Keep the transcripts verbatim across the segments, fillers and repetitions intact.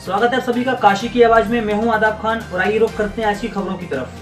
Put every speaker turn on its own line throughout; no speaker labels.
स्वागत है सभी का काशी की आवाज में। मैं हूं आदाब खान और आइए रुख करते हैं आज की खबरों की तरफ।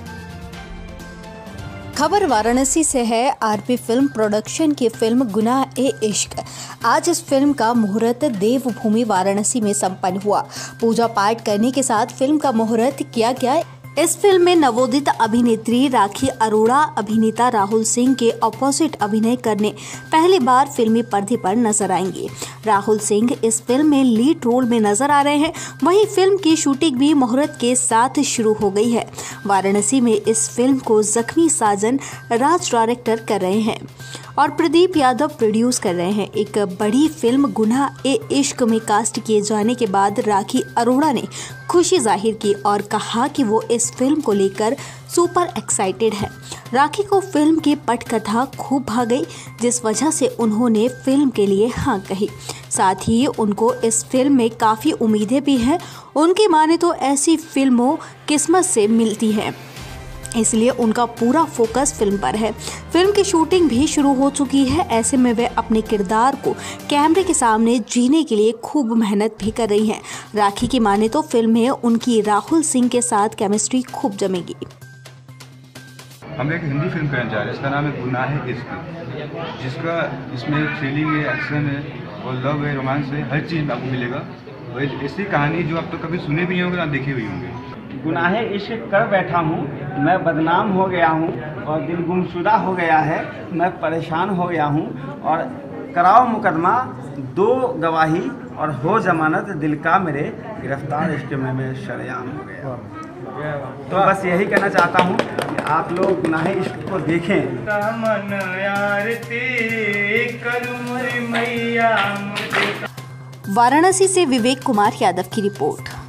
खबर वाराणसी से है। आरपी फिल्म प्रोडक्शन की फिल्म गुनाह-ए-इश्क। आज इस फिल्म का मुहूर्त देवभूमि वाराणसी में संपन्न हुआ। पूजा पाठ करने के साथ फिल्म का मुहूर्त किया गया। इस फिल्म में नवोदित अभिनेत्री राखी अरोड़ा अभिनेता राहुल सिंह के अपोजिट अभिनय करने पहली बार फिल्मी पर्दे पर नजर आएंगे। राहुल सिंह इस फिल्म में लीड रोल में नजर आ रहे हैं। वहीं फिल्म की शूटिंग भी मुहूर्त के साथ शुरू हो गई है। वाराणसी में इस फिल्म को जख्मी साजन राज डायरेक्टर कर रहे हैं और प्रदीप यादव प्रोड्यूस कर रहे हैं। एक बड़ी फिल्म गुनाह-ए-इश्क में कास्ट किए जाने के बाद राखी अरोड़ा ने खुशी जाहिर की और कहा कि वो इस फिल्म को लेकर सुपर एक्साइटेड है। राखी को फिल्म की पटकथा खूब भा गई, जिस वजह से उन्होंने फिल्म के लिए हाँ कही। साथ ही उनको इस फिल्म में काफ़ी उम्मीदें भी हैं। उनकी माने तो ऐसी फिल्मों किस्मत से मिलती हैं, इसलिए उनका पूरा फोकस फिल्म पर है। फिल्म की शूटिंग भी शुरू हो चुकी है। ऐसे में वे अपने किरदार को कैमरे के सामने जीने के लिए खूब मेहनत भी कर रही हैं। राखी की माने तो फिल्म में उनकी राहुल सिंह के साथ केमिस्ट्री खूब जमेगी।
हम एक हिंदी फिल्म करने जा रहे हैं, इसका नाम है गुनाह-ए-इश्क, जिसका इसमें थ्रिलिंग है, एक्शन है और लव है, रोमांस है, हर चीज़ आपको मिलेगा। और ऐसी कहानी जो आप तो कभी सुने भी होंगे ना देखे हुए होंगे।
गुनाह-ए-इश्क कर बैठा हूँ, मैं बदनाम हो गया हूँ और दिल गुमशुदा हो गया है, मैं परेशान हो गया हूँ और कराओ मुकदमा दो गवाही और हो जमानत, दिल का मेरे गिरफ्तार इश्क में मैं शरेआम हो गया। तो बस यही कहना चाहता हूँ कि आप लोग गुनाह-ए-इश्क को देखें।
वाराणसी से विवेक कुमार यादव की रिपोर्ट।